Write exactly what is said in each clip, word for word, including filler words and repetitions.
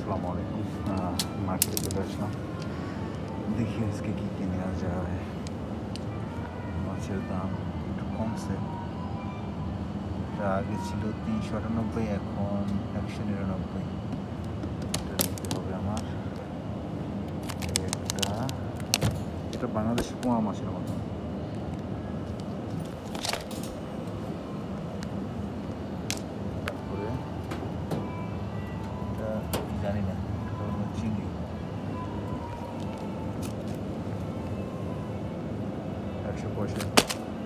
আসসালামু আলাইকুম। মার্কেটে চলে আসলাম, দেখি আজকে কী কী নেওয়া যায়। মাছের দাম একটু কমছে, এটা আগে ছিল তিনশো আটানব্বই, এখন একশো নিরানব্বই। এটা নিতে হবে আমার। একটা এটা বাংলাদেশের পোয়া মাছের মতো। তারপরে এটা জানি না, এটা হলো চিংড়ি, একশো পঁয়ষট্টি।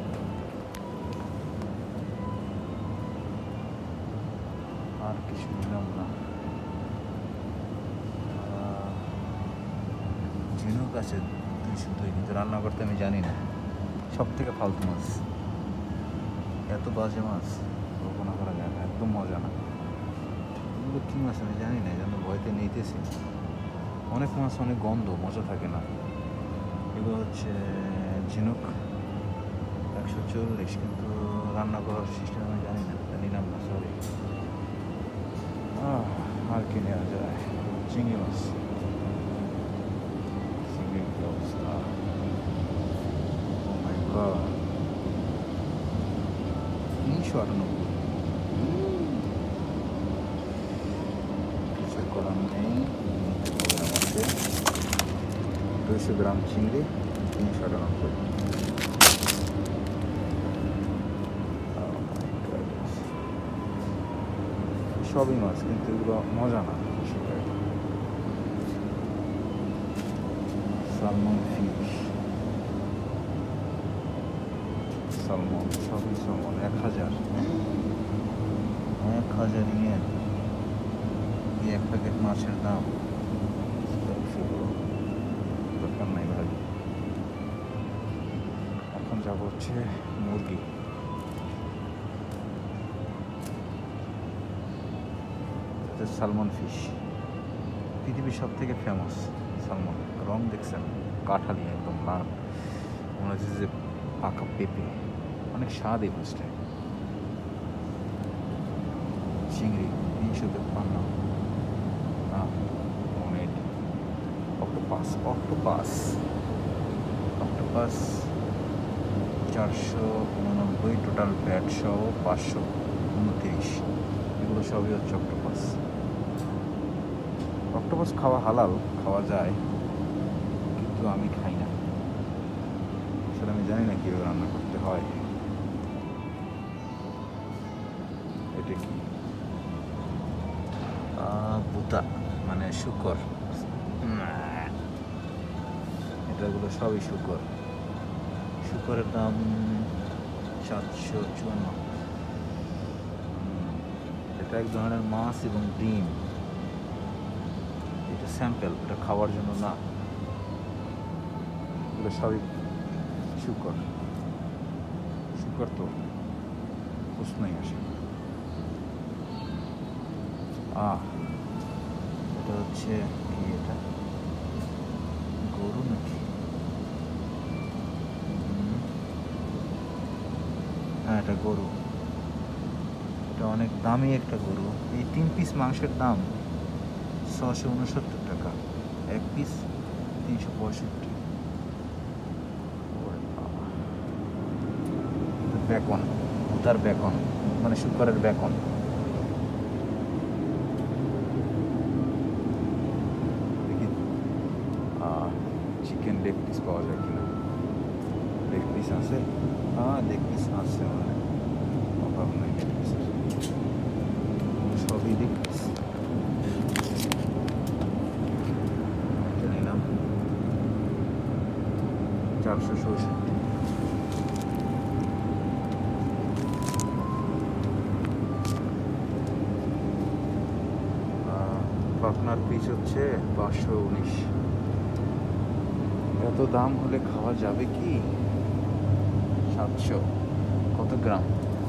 আর কিছু নিলাম না। ঝিনুক আছে দুইশো দুই, কিন্তু রান্না করতে আমি জানি না। সব থেকে ফালতু মাছ, এত বাজে মাছ কল্পনা করা যায় না, একদম মজা না। এগুলো কী মাছ আমি জানি না, যেন ভয়তে নিতেছি। অনেক মাছ অনেক গন্ধ, মজা থাকে না। এগুলো হচ্ছে ঝিনুক, একশো চল্লিশ, কিন্তু রান্না করার সিস্টেম আমি জানি না, নিলাম না, সরি। আর কি নেওয়া যায়? চিংড়ি মাছ, চিংড়ির কি অবস্থা! তিনশো আটানব্বই, কিছু করার নেই। আমাদের দুইশো গ্রাম চিংড়ি, তিনশো আটানব্বই। সবই মাছ, কিন্তু এগুলো মজা না। সালমন ফিশ, সালমন, সবই সালমন। এক হাজার এক হাজার ইয়েন, এই এক প্যাকেট মাছের দাম। দরকার নাই ভাই। এখন যাবো হচ্ছে মুরগি। সালমন ফিশ পৃথিবীর সব থেকে ফেমাস সালমন। রং দেখছেন, কাঠালি, একদম লাল, মনে হচ্ছে যে পাকা পেঁপে। অনেক স্বাদ এই মাছটা। চিংড়ি তিনশো তেপ্পান্ন। অক্টোপাস, অক্টোপাস অক্টোপাস চারশো উননব্বই, টোটাল ব্যাট সহ পাঁচশো উনত্রিশ। এগুলো সবই হচ্ছে অক্টোপাস। অক্টোপাস খাওয়া হালাল, খাওয়া যায়, কিন্তু আমি খাই না। আসলে আমি জানি না কীভাবে রান্না করতে হয়। এটা কি? বুতা, মানে শুকর। এটাগুলো সবই শুকর। শুকরের দাম সাতশো চুয়ান্ন। এটা এক ধরনের মাছ এবং ডিম। এটা স্যাম্পল, এটা খাওয়ার জন্য না। এগুলো সবই শুকর। শুকর তো প্রশ্নই আসে। আহ এটা হচ্ছে কি? এটা গরু নাকি? হ্যাঁ, এটা গরু। এটা অনেক দামি একটা গরু। এই তিন পিস মাংসের দাম ছশো উনসত্তর টাকা, এক পিস তিনশো পঁয়ষট্টি। বেকন, তার বেকন, মানে শুকরের বেকন। দেখি চিকেন লেগ পিস পাওয়া যায় কিনা। লেগ পিস আছে, হ্যাঁ লেগ পিস আছে, মানে অভাব নাই লেগ পিস, সবই লেগ পিস। নিলাম চারশো চৌষট্টি। পাখনার পিস হচ্ছে পাঁচশো উনিশ। এত দাম হলে খাওয়া যাবে কি? সাতশো, কত গ্রাম?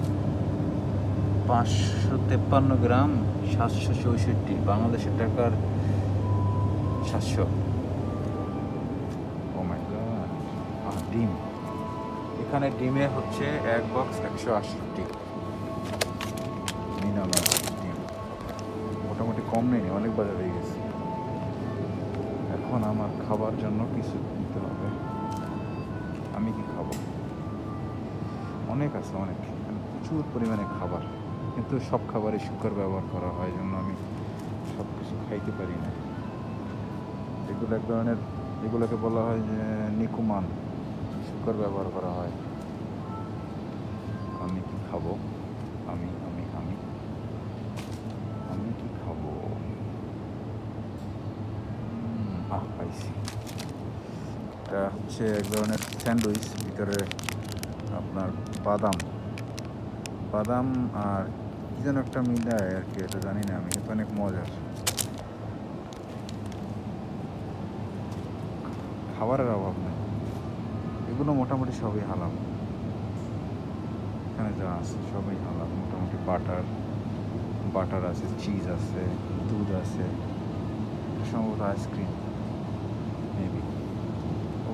পাঁচশো তেপ্পান্ন গ্রাম, সাতশো চৌষট্টি বাংলাদেশের টাকার সাতশো। ও মাই গড! আর ডিম, এখানে ডিমে হচ্ছে এক বক্স একশো আটষট্টি। ডিম মোটামুটি কম নেই, অনেক বাজার হয়ে গেছে। এখন আমার খাবার জন্য কিছু কিনতে হবে। আমি কি খাবো? অনেক আছে, অনেক, এখানে প্রচুর পরিমাণে খাবার, কিন্তু সব খাবারে শুকর ব্যবহার করা হয়, জন্য আমি সব কিছু খাইতে পারি না। এগুলো এক ধরনের, এগুলোকে বলা হয় যে নিকুমান, শুকর ব্যবহার করা হয়। আমি কি খাবো? আমি আমি আমি আমি কি খাবো? উম, আহ পাইছি। এটা হচ্ছে এক ধরনের স্যান্ডউইচ, ভিতরে আপনার বাদাম বাদাম আর কি যেন একটা মিলায় আর কি, এটা জানি না আমি, কিন্তু অনেক মজার। খাবারের অভাব নেই, এগুলো মোটামুটি সবই হালাল। এখানে যা আছে সবই হালাল মোটামুটি। বাটার বাটার আছে, চিজ আছে, দুধ আছে, সম্ভবত আইসক্রিম মেবি। ও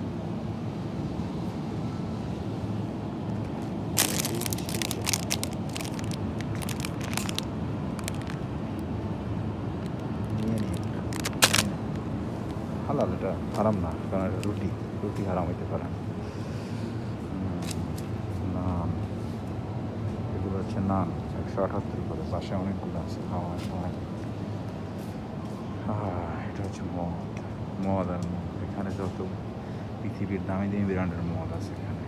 নিয়ে নিই একটা, হালাল, এটা হারাম না, কারণ এটা রুটি, রুটি হারাম হইতে পারে না। নান, এগুলো হচ্ছে নান, একশো আটাত্তর করে, পাশে অনেকগুলো আছে খাওয়া সময়। এটা হচ্ছে মদ, মদ আর মদ। এখানে যত পৃথিবীর দামি দামি ব্র্যান্ডের মদ আছে, এখানে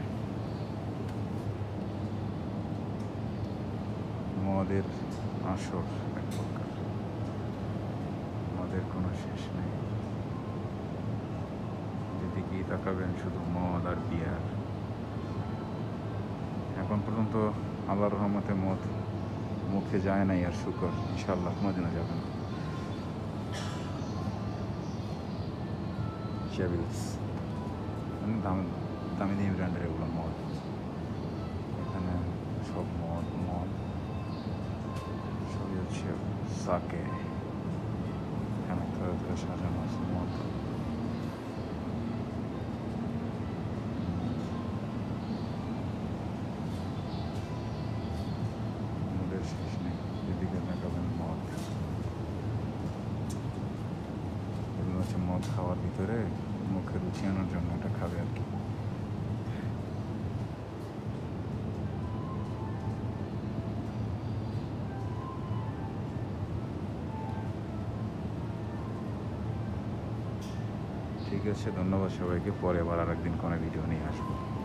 মদের আসর এক প্রকার, মদের কোনো শেষ নেই। যেদিকেই তাকাবেন শুধু মদ আর বিয়ার। এখন পর্যন্ত আল্লাহর রহমতে মদ মুখে যায় নাই, আর শুকর, ইনশাআল্লাহ কোনোদিনও যাবে না। চেভিলস, দামি দামি দামি ব্র্যান্ডের এগুলো মদ। এখানে সব মদ মদ সবই হচ্ছে সাকে। এখানে ধরে ধরে সাজানো আছে মদ। মদের শেষ নেই, যেদিকে তাকাবেন মদ। এগুলো হচ্ছে মদ খাওয়ার ভিতরে মুখে রুচি আনার জন্য এটা খাবে আর কি। ঠিক আছে, ধন্যবাদ সবাইকে। পরে আবার আর একদিন কোনো ভিডিও নিয়ে আসবো।